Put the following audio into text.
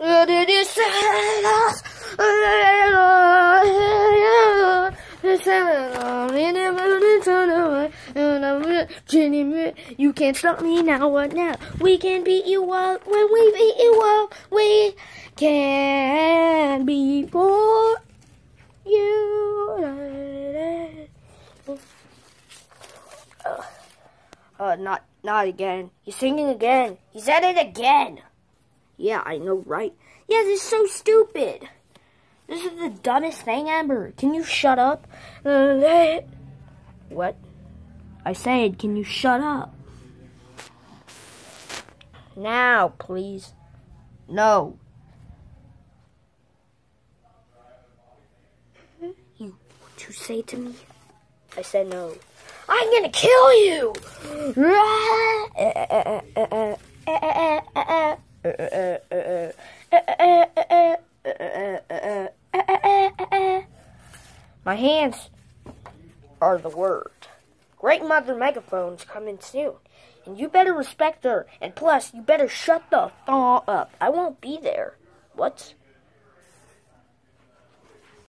Did you say us? You can't stop me now, what now? We can beat you up when we beat you up. We can before you. Not again. He's singing again. He said it again. Yeah, I know, right? Yeah, this is so stupid. This is the dumbest thing ever. Can you shut up? What? I said, can you shut up? Now, please. No. You, what you say to me? I said no. I'm gonna kill you! My hands are the word. Great Mother Megaphone's coming soon. And you better respect her. And plus, you better shut the f*** up. I won't be there. What?